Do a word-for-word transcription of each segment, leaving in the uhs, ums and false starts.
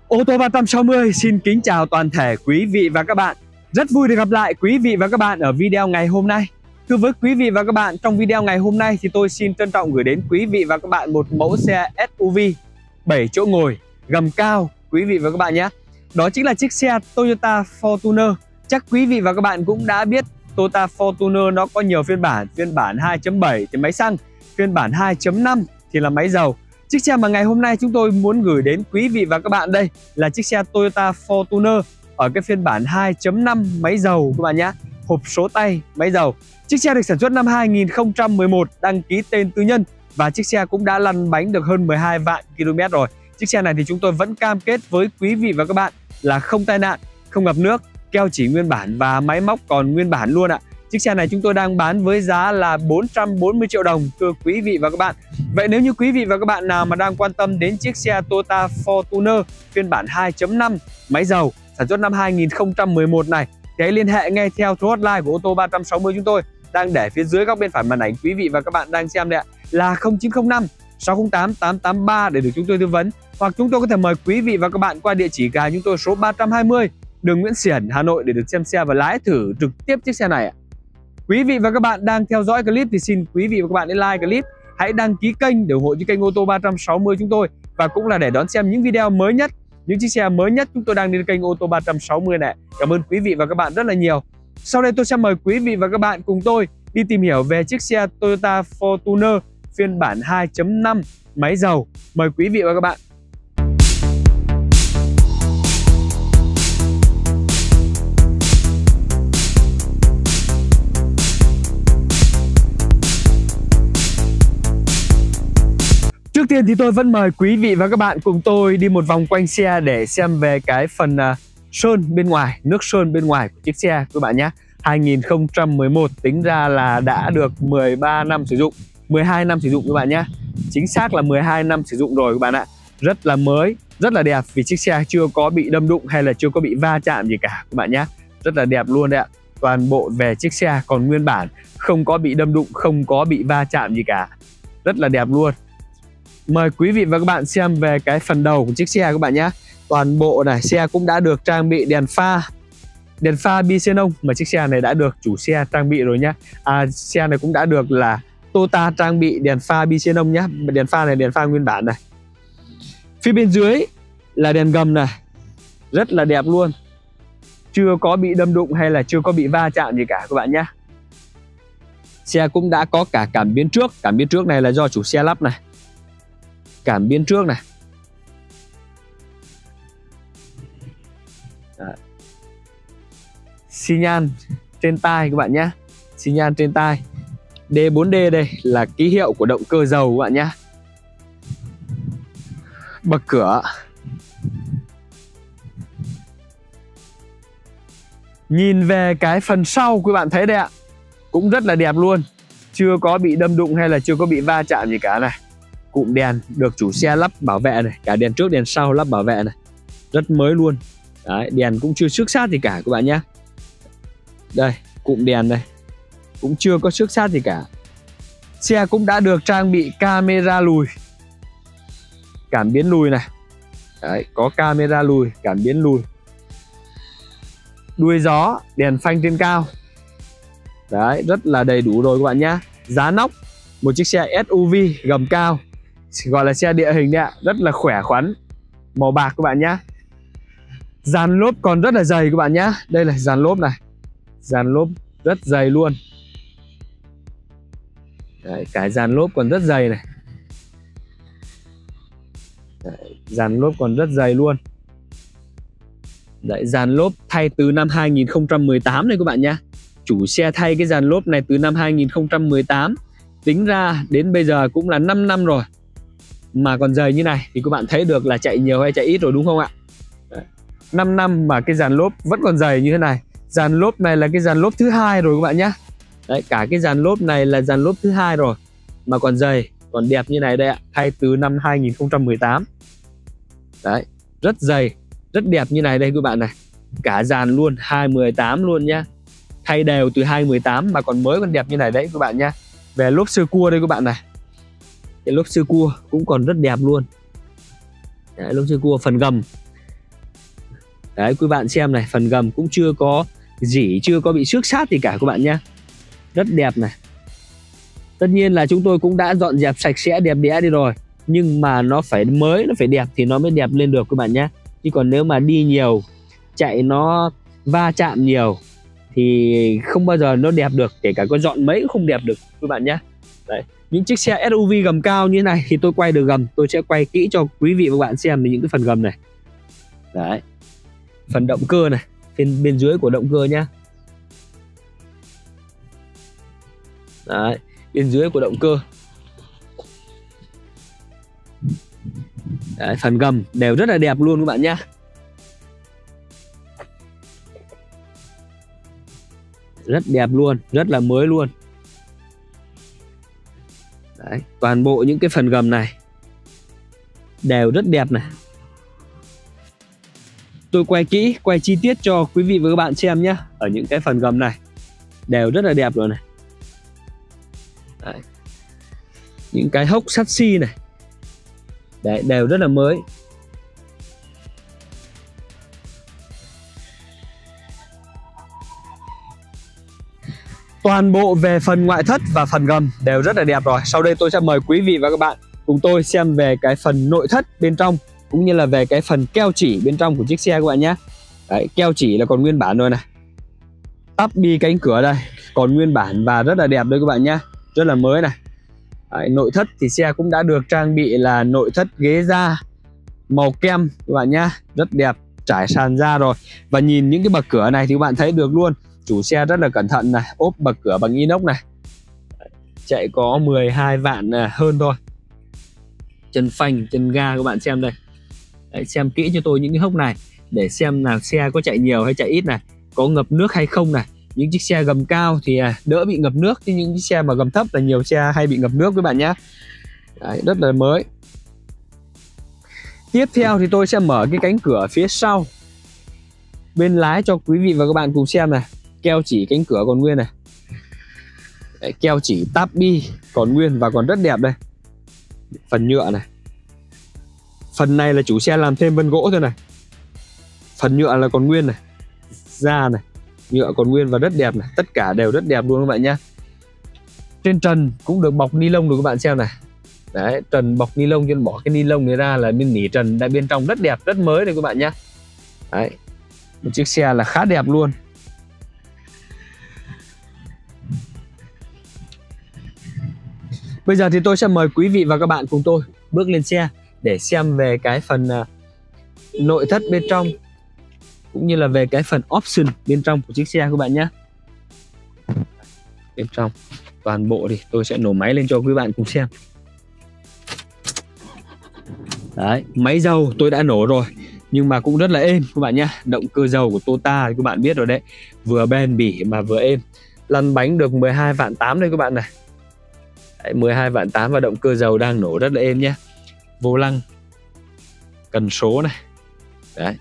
Ô tô ba trăm sáu mươi xin kính chào toàn thể quý vị và các bạn. Rất vui được gặp lại quý vị và các bạn ở video ngày hôm nay. Thưa với quý vị và các bạn, trong video ngày hôm nay thì tôi xin trân trọng gửi đến quý vị và các bạn một mẫu xe ét u vê bảy chỗ ngồi, gầm cao quý vị và các bạn nhé. Đó chính là chiếc xe Toyota Fortuner. Chắc quý vị và các bạn cũng đã biết Toyota Fortuner nó có nhiều phiên bản. Phiên bản hai chấm bảy thì máy xăng, phiên bản hai chấm năm thì là máy dầu. Chiếc xe mà ngày hôm nay chúng tôi muốn gửi đến quý vị và các bạn đây là chiếc xe Toyota Fortuner ở cái phiên bản hai chấm năm máy dầu các bạn nhé. Hộp số tay máy dầu. Chiếc xe được sản xuất năm hai nghìn không trăm mười một, đăng ký tên tư nhân và chiếc xe cũng đã lăn bánh được hơn mười hai vạn ki lô mét rồi. Chiếc xe này thì chúng tôi vẫn cam kết với quý vị và các bạn là không tai nạn, không ngập nước, keo chỉ nguyên bản và máy móc còn nguyên bản luôn ạ. Chiếc xe này chúng tôi đang bán với giá là bốn trăm bốn mươi triệu đồng thưa quý vị và các bạn. Vậy nếu như quý vị và các bạn nào mà đang quan tâm đến chiếc xe Toyota Fortuner phiên bản hai chấm năm máy dầu sản xuất năm hai nghìn không trăm mười một này thì hãy liên hệ ngay theo số hotline của ô tô ba trăm sáu mươi chúng tôi đang để phía dưới góc bên phải màn ảnh quý vị và các bạn đang xem đây ạ, là không chín không năm sáu không tám tám tám ba để được chúng tôi tư vấn, hoặc chúng tôi có thể mời quý vị và các bạn qua địa chỉ cửa hàng chúng tôi số ba trăm hai mươi đường Nguyễn Xiển, Hà Nội để được xem xe và lái thử trực tiếp chiếc xe này ạ. Quý vị và các bạn đang theo dõi clip thì xin quý vị và các bạn hãy like clip, hãy đăng ký kênh để ủng hộ cho kênh ô tô ba trăm sáu mươi chúng tôi, và cũng là để đón xem những video mới nhất, những chiếc xe mới nhất chúng tôi đang lên kênh ô tô ba trăm sáu mươi này. Cảm ơn quý vị và các bạn rất là nhiều. Sau đây tôi sẽ mời quý vị và các bạn cùng tôi đi tìm hiểu về chiếc xe Toyota Fortuner phiên bản hai chấm năm máy dầu. Mời quý vị và các bạn. Trước tiên thì tôi vẫn mời quý vị và các bạn cùng tôi đi một vòng quanh xe để xem về cái phần uh, sơn bên ngoài, nước sơn bên ngoài của chiếc xe các bạn nhé. hai nghìn không trăm mười một tính ra là đã được mười ba năm sử dụng, mười hai năm sử dụng các bạn nhé. Chính xác là mười hai năm sử dụng rồi các bạn ạ. Rất là mới, rất là đẹp vì chiếc xe chưa có bị đâm đụng hay là chưa có bị va chạm gì cả các bạn nhé. Rất là đẹp luôn đấy ạ. Toàn bộ về chiếc xe còn nguyên bản, không có bị đâm đụng, không có bị va chạm gì cả. Rất là đẹp luôn. Mời quý vị và các bạn xem về cái phần đầu của chiếc xe các bạn nhé. Toàn bộ này xe cũng đã được trang bị đèn pha, đèn pha bi xenon mà chiếc xe này đã được chủ xe trang bị rồi nhé. À, xe này cũng đã được là Toyota trang bị đèn pha bi xenon nhé. Đèn pha này đèn pha nguyên bản này. Phía bên dưới là đèn gầm này, rất là đẹp luôn, chưa có bị đâm đụng hay là chưa có bị va chạm gì cả các bạn nhé. Xe cũng đã có cả cảm biến trước. Cảm biến trước này là do chủ xe lắp này. Cảm biến trước này. Đấy. Xi nhan trên tai các bạn nhé. Xi nhan trên tai. D bốn D đây là ký hiệu của động cơ dầu các bạn nhé. Bậc cửa. Nhìn về cái phần sau quý bạn thấy đây ạ, cũng rất là đẹp luôn, chưa có bị đâm đụng hay là chưa có bị va chạm gì cả này. Cụm đèn được chủ xe lắp bảo vệ này, cả đèn trước đèn sau lắp bảo vệ này, rất mới luôn. Đấy, đèn cũng chưa xước sát gì cả các bạn nhé. Đây, cụm đèn đây cũng chưa có xước sát gì cả. Xe cũng đã được trang bị camera lùi, cảm biến lùi này. Đấy, có camera lùi, cảm biến lùi. Đuôi gió, đèn phanh trên cao. Đấy, rất là đầy đủ rồi các bạn nhé. Giá nóc, một chiếc xe ét u vê gầm cao, gọi là xe địa hình đấy ạ, rất là khỏe khoắn, màu bạc các bạn nhé. Dàn lốp còn rất là dày các bạn nhé. Đây là dàn lốp này, dàn lốp rất dày luôn. Đấy, cái dàn lốp còn rất dày này. Đấy, dàn lốp còn rất dày luôn. Đấy, dàn lốp thay từ năm hai nghìn không trăm mười tám này các bạn nhé. Chủ xe thay cái dàn lốp này từ năm hai nghìn không trăm mười tám. Tính ra đến bây giờ cũng là năm năm rồi mà còn dày như này thì các bạn thấy được là chạy nhiều hay chạy ít rồi đúng không ạ? Đấy, năm năm mà cái dàn lốp vẫn còn dày như thế này. Dàn lốp này là cái dàn lốp thứ hai rồi các bạn nhé. Đấy, cả cái dàn lốp này là dàn lốp thứ hai rồi mà còn dày, còn đẹp như này đây ạ, thay từ năm hai nghìn không trăm mười tám. Đấy, rất dày, rất đẹp như này đây các bạn này. Cả dàn luôn, hai mười tám luôn nhá. Thay đều từ hai mười tám mà còn mới còn đẹp như này đấy các bạn nhá. Về lốp sơ cua đây các bạn này. Cái lốp sơ cua cũng còn rất đẹp luôn. Đấy, lốp sơ cua phần gầm Đấy, quý bạn xem này, phần gầm cũng chưa có rỉ, chưa có bị xước sát gì cả các bạn nhá. Rất đẹp này. Tất nhiên là chúng tôi cũng đã dọn dẹp sạch sẽ đẹp đẽ đi rồi, nhưng mà nó phải mới, nó phải đẹp thì nó mới đẹp lên được các bạn nhé. Chứ còn nếu mà đi nhiều, chạy nó va chạm nhiều thì không bao giờ nó đẹp được. Kể cả có dọn mấy cũng không đẹp được các bạn nhé. Đấy, những chiếc xe ét u vê gầm cao như thế này thì tôi quay được gầm, tôi sẽ quay kỹ cho quý vị và các bạn xem về những cái phần gầm này. Đấy, phần động cơ này, bên, bên dưới của động cơ nhá. Đấy, bên dưới của động cơ. Đấy, phần gầm đều rất là đẹp luôn các bạn nhá. Rất đẹp luôn, rất là mới luôn. Đấy, toàn bộ những cái phần gầm này đều rất đẹp này. Tôi quay kỹ, quay chi tiết cho quý vị và các bạn xem nhé. Ở những cái phần gầm này đều rất là đẹp rồi này. Đấy, những cái hốc sắt xi này, đấy, đều rất là mới. Toàn bộ về phần ngoại thất và phần gầm đều rất là đẹp rồi. Sau đây tôi sẽ mời quý vị và các bạn cùng tôi xem về cái phần nội thất bên trong, cũng như là về cái phần keo chỉ bên trong của chiếc xe các bạn nhé. Đấy, keo chỉ là còn nguyên bản rồi này. Tắp bi cánh cửa đây còn nguyên bản và rất là đẹp đấy các bạn nhé. Rất là mới này. Đấy, nội thất thì xe cũng đã được trang bị là nội thất ghế da màu kem các bạn nhé. Rất đẹp, trải sàn da rồi. Và nhìn những cái bậc cửa này thì các bạn thấy được luôn, chủ xe rất là cẩn thận này, ốp bậc cửa bằng inox này. Chạy có mười hai vạn hơn thôi. Chân phanh, chân ga các bạn xem đây. Đấy, xem kỹ cho tôi những cái hốc này để xem là xe có chạy nhiều hay chạy ít này, có ngập nước hay không này. Những chiếc xe gầm cao thì đỡ bị ngập nước, chứ những chiếc xe mà gầm thấp là nhiều xe hay bị ngập nước các bạn nhé. Đấy, rất là mới. Tiếp theo thì tôi sẽ mở cái cánh cửa phía sau bên lái cho quý vị và các bạn cùng xem này. Keo chỉ cánh cửa còn nguyên này. Đấy, keo chỉ táp bi còn nguyên và còn rất đẹp đây. Phần nhựa này, phần này là chủ xe làm thêm vân gỗ thôi này. Phần nhựa là còn nguyên này, da này, nhựa còn nguyên và rất đẹp này. Tất cả đều rất đẹp luôn các bạn nhé. Trên trần cũng được bọc ni lông rồi các bạn xem này. Đấy, trần bọc ni lông, nên bỏ cái ni lông này ra là bên nỉ trần tại bên trong rất đẹp, rất mới đây các bạn nhé. Đấy, một chiếc xe là khá đẹp luôn. Bây giờ thì tôi sẽ mời quý vị và các bạn cùng tôi bước lên xe để xem về cái phần uh, nội thất bên trong, cũng như là về cái phần option bên trong của chiếc xe các bạn nhé. Bên trong toàn bộ thì tôi sẽ nổ máy lên cho quý bạn cùng xem. Đấy, máy dầu tôi đã nổ rồi nhưng mà cũng rất là êm các bạn nhé. Động cơ dầu của Toyota thì các bạn biết rồi đấy, vừa bền bỉ mà vừa êm. Lăn bánh được mười hai vạn tám đây các bạn này. Đấy, mười hai vạn tám và động cơ dầu đang nổ rất là êm nhé. Vô lăng, cần số này. Đấy,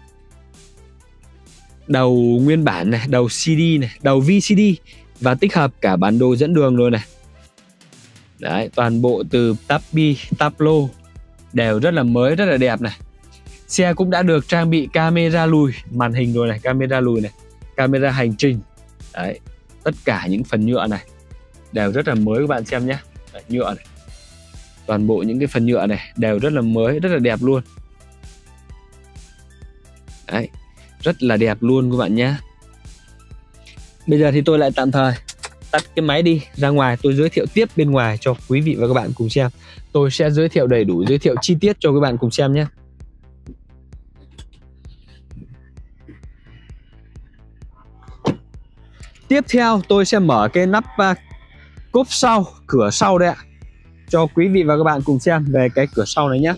đầu nguyên bản này, đầu xê đê này, đầu vê xê đê và tích hợp cả bản đồ dẫn đường rồi này. Đấy, toàn bộ từ táp bi, táp lô đều rất là mới, rất là đẹp này. Xe cũng đã được trang bị camera lùi màn hình rồi này, camera lùi này, camera hành trình. Đấy, tất cả những phần nhựa này đều rất là mới các bạn xem nhé. Đấy, nhựa này, toàn bộ những cái phần nhựa này đều rất là mới, rất là đẹp luôn. Đấy, rất là đẹp luôn các bạn nhé. Bây giờ thì tôi lại tạm thời tắt cái máy đi, ra ngoài tôi giới thiệu tiếp bên ngoài cho quý vị và các bạn cùng xem. Tôi sẽ giới thiệu đầy đủ, giới thiệu chi tiết cho các bạn cùng xem nhé. Tiếp theo tôi sẽ mở cái nắp uh, cốp sau, cửa sau đây ạ, cho quý vị và các bạn cùng xem về cái cửa sau này nhé.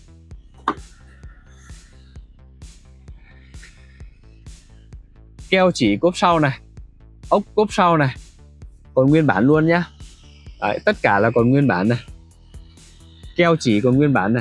Keo chỉ cốp sau này, ốc cốp sau này còn nguyên bản luôn nhá. Đấy, tất cả là còn nguyên bản này. Keo chỉ còn nguyên bản này.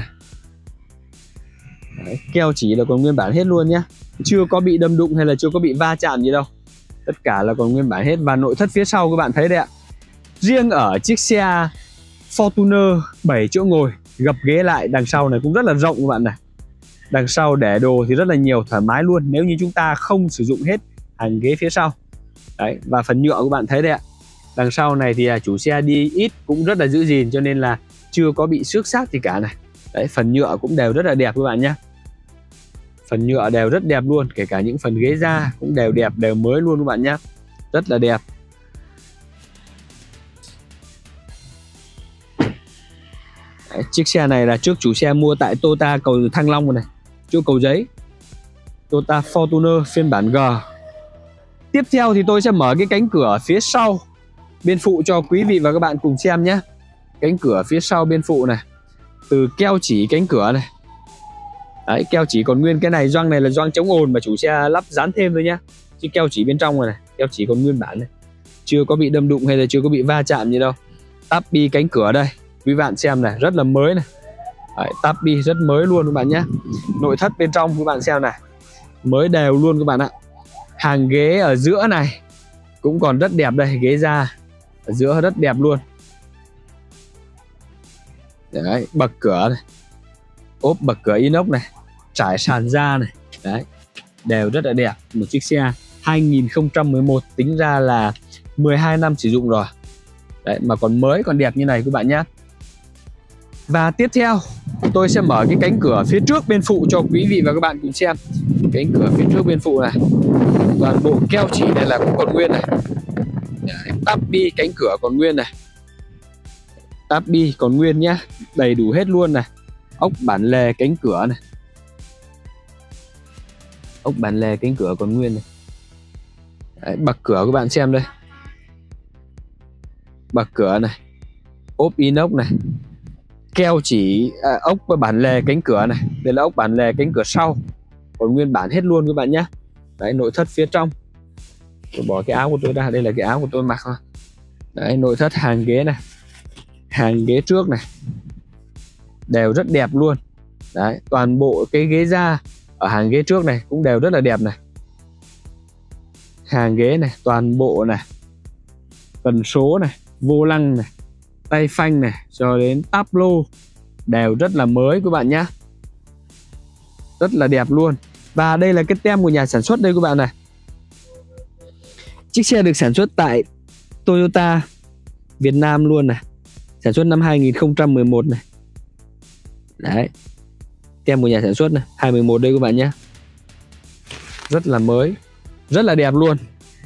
Đấy, keo chỉ là còn nguyên bản hết luôn nhá, chưa có bị đâm đụng hay là chưa có bị va chạm gì đâu. Tất cả là còn nguyên bản hết. Và nội thất phía sau các bạn thấy đấy ạ. Riêng ở chiếc xe Fortuner bảy chỗ ngồi, gập ghế lại đằng sau này cũng rất là rộng các bạn này. Đằng sau để đồ thì rất là nhiều, thoải mái luôn nếu như chúng ta không sử dụng hết hàng ghế phía sau. Đấy, và phần nhựa các bạn thấy đây ạ. Đằng sau này thì chủ xe đi ít cũng rất là giữ gìn, cho nên là chưa có bị xước xác gì cả này. Đấy, phần nhựa cũng đều rất là đẹp các bạn nhé. Phần nhựa đều rất đẹp luôn, kể cả những phần ghế da cũng đều đẹp, đều mới luôn các bạn nhé. Rất là đẹp. Đấy, chiếc xe này là trước chủ xe mua tại Toyota cầu Thăng Long rồi này, chỗ Cầu Giấy. Toyota Fortuner phiên bản G. Tiếp theo thì tôi sẽ mở cái cánh cửa phía sau bên phụ cho quý vị và các bạn cùng xem nhé. Cánh cửa phía sau bên phụ này, từ keo chỉ cánh cửa này. Đấy, keo chỉ còn nguyên, cái này gioăng này là gioăng chống ồn mà chủ xe lắp dán thêm thôi nhá. Chứ keo chỉ bên trong này, này keo chỉ còn nguyên bản này, chưa có bị đâm đụng hay là chưa có bị va chạm gì đâu. Táp bi cánh cửa đây, quý bạn xem này, rất là mới này. Đấy, táp bi rất mới luôn các bạn nhé. Nội thất bên trong các bạn xem này, mới đều luôn các bạn ạ. Hàng ghế ở giữa này cũng còn rất đẹp đây, ghế da ở giữa rất đẹp luôn. Đấy, bậc cửa này, ốp bậc cửa inox này, trải sàn da này. Đấy, đều rất là đẹp. Một chiếc xe hai nghìn không trăm mười một, tính ra là mười hai năm sử dụng rồi. Đấy, mà còn mới, còn đẹp như này các bạn nhé. Và tiếp theo tôi sẽ mở cái cánh cửa phía trước bên phụ cho quý vị và các bạn cùng xem. Cánh cửa phía trước bên phụ này, toàn bộ keo chỉ này là cũng còn nguyên này. Đấy, táp bi cánh cửa còn nguyên này, táp bi còn nguyên nhá, đầy đủ hết luôn này. Ốc bản lề cánh cửa này, ốc bản lề cánh cửa còn nguyên này. Đấy, bậc cửa các bạn xem đây, bậc cửa này, ốp inox này, keo chỉ à, ốc bản lề cánh cửa này. Đây là ốc bản lề cánh cửa sau, còn nguyên bản hết luôn các bạn nhé. Đấy, nội thất phía trong, tôi bỏ cái áo của tôi ra, đây là cái áo của tôi mặc thôi. Đấy, nội thất hàng ghế này, hàng ghế trước này đều rất đẹp luôn. Đấy, toàn bộ cái ghế da ở hàng ghế trước này cũng đều rất là đẹp này. Hàng ghế này, toàn bộ này, cần số này, vô lăng này, tay phanh này, cho đến táp lô đều rất là mới các bạn nhé. Rất là đẹp luôn. Và đây là cái tem của nhà sản xuất đây các bạn này. Chiếc xe được sản xuất tại Toyota Việt Nam luôn này, sản xuất năm hai nghìn không trăm mười một này. Đấy, tem của nhà sản xuất này, hai mươi mốt đây các bạn nhé. Rất là mới, rất là đẹp luôn.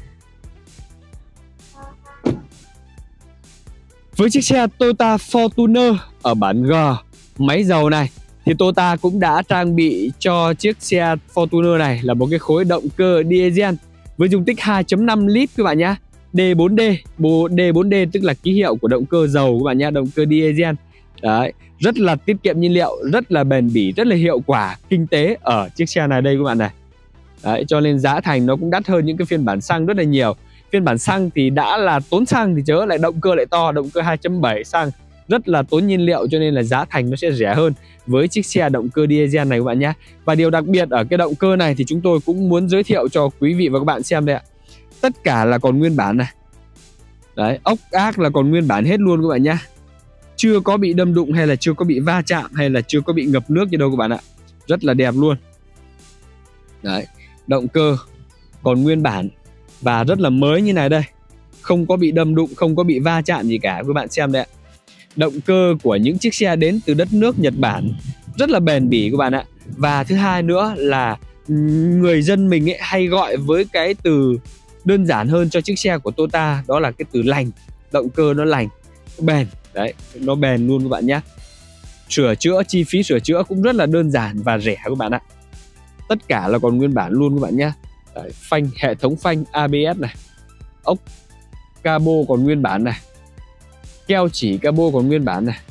Với chiếc xe Toyota Fortuner ở bản G máy dầu này thì Toyota cũng đã trang bị cho chiếc xe Fortuner này là một cái khối động cơ diesel với dung tích hai chấm năm lít các bạn nhé. D bốn D, D bốn D tức là ký hiệu của động cơ dầu các bạn nhé, động cơ diesel. Đấy, rất là tiết kiệm nhiên liệu, rất là bền bỉ, rất là hiệu quả, kinh tế ở chiếc xe này đây các bạn này. Đấy, cho nên giá thành nó cũng đắt hơn những cái phiên bản xăng rất là nhiều. Phiên bản xăng thì đã là tốn xăng thì chớ lại động cơ lại to, động cơ hai chấm bảy xăng rất là tốn nhiên liệu, cho nên là giá thành nó sẽ rẻ hơn với chiếc xe động cơ diesel này các bạn nhé. Và điều đặc biệt ở cái động cơ này thì chúng tôi cũng muốn giới thiệu cho quý vị và các bạn xem đây ạ. Tất cả là còn nguyên bản này. Đấy, ốc ác là còn nguyên bản hết luôn các bạn nhé. Chưa có bị đâm đụng hay là chưa có bị va chạm hay là chưa có bị ngập nước gì đâu các bạn ạ. Rất là đẹp luôn. Đấy, động cơ còn nguyên bản và rất là mới như này đây, không có bị đâm đụng, không có bị va chạm gì cả các bạn xem đây ạ. Động cơ của những chiếc xe đến từ đất nước Nhật Bản rất là bền bỉ các bạn ạ. Và thứ hai nữa là người dân mình ấy hay gọi với cái từ đơn giản hơn cho chiếc xe của Toyota, đó là cái từ lành. Động cơ nó lành, bền. Đấy, nó bền luôn các bạn nhé. Sửa chữa, chi phí sửa chữa cũng rất là đơn giản và rẻ các bạn ạ. Tất cả là còn nguyên bản luôn các bạn nhé. Đấy, phanh, hệ thống phanh a bê ét này, ốc cabo còn nguyên bản này, keo chỉ cabo còn nguyên bản này,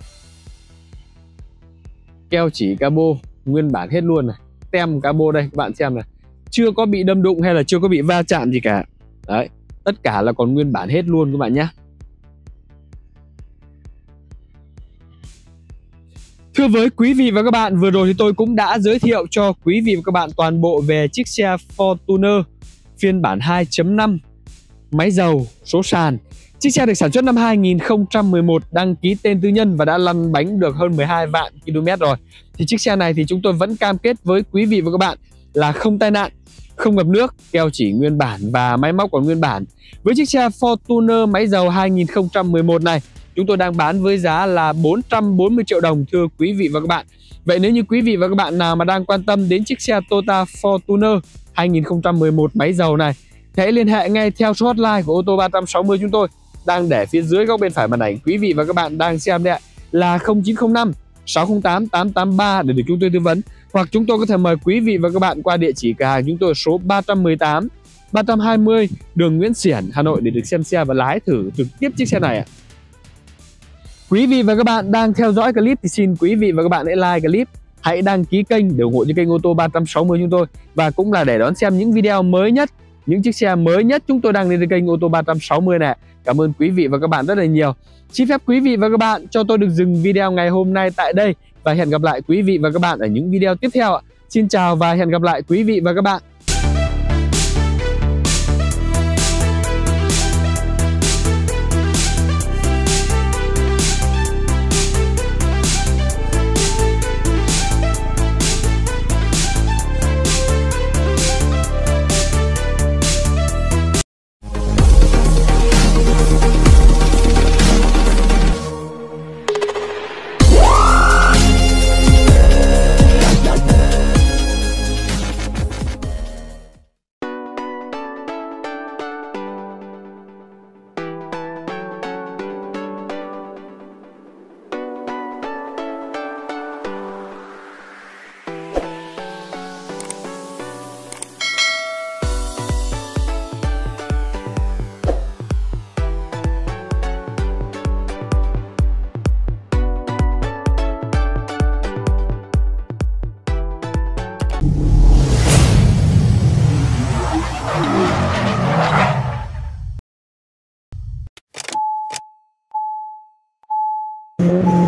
keo chỉ cabo nguyên bản hết luôn này, tem cabo đây các bạn xem này, chưa có bị đâm đụng hay là chưa có bị va chạm gì cả. Đấy, tất cả là còn nguyên bản hết luôn các bạn nhé. Thưa với quý vị và các bạn, vừa rồi thì tôi cũng đã giới thiệu cho quý vị và các bạn toàn bộ về chiếc xe Fortuner phiên bản hai chấm năm máy dầu số sàn Chiếc xe được sản xuất năm hai nghìn không trăm mười một, đăng ký tên tư nhân và đã lăn bánh được hơn mười hai vạn ki lô mét rồi. Thì chiếc xe này thì chúng tôi vẫn cam kết với quý vị và các bạn là không tai nạn, không ngập nước, keo chỉ nguyên bản và máy móc còn nguyên bản. Với chiếc xe Fortuner máy dầu hai nghìn không trăm mười một này, chúng tôi đang bán với giá là bốn trăm bốn mươi triệu đồng thưa quý vị và các bạn. Vậy nếu như quý vị và các bạn nào mà đang quan tâm đến chiếc xe Toyota Fortuner hai nghìn không trăm mười một máy dầu này, hãy liên hệ ngay theo số hotline của ô tô ba trăm sáu mươi chúng tôi đang để phía dưới góc bên phải màn ảnh quý vị và các bạn đang xem đây ạ, là không chín không năm sáu không tám tám tám ba để được chúng tôi tư vấn, hoặc chúng tôi có thể mời quý vị và các bạn qua địa chỉ cửa hàng chúng tôi số ba trăm mười tám ba trăm hai mươi đường Nguyễn Xiển, Hà Nội để được xem xe và lái thử trực tiếp chiếc xe này ạ. Quý vị và các bạn đang theo dõi clip thì xin quý vị và các bạn hãy like clip, hãy đăng ký kênh để ủng hộ cho kênh ô tô ba trăm sáu mươi chúng tôi, và cũng là để đón xem những video mới nhất, những chiếc xe mới nhất chúng tôi đang lên trên kênh ô tô ba trăm sáu mươi này. Cảm ơn quý vị và các bạn rất là nhiều. Xin phép quý vị và các bạn cho tôi được dừng video ngày hôm nay tại đây và hẹn gặp lại quý vị và các bạn ở những video tiếp theo ạ. Xin chào và hẹn gặp lại quý vị và các bạn. Thank you.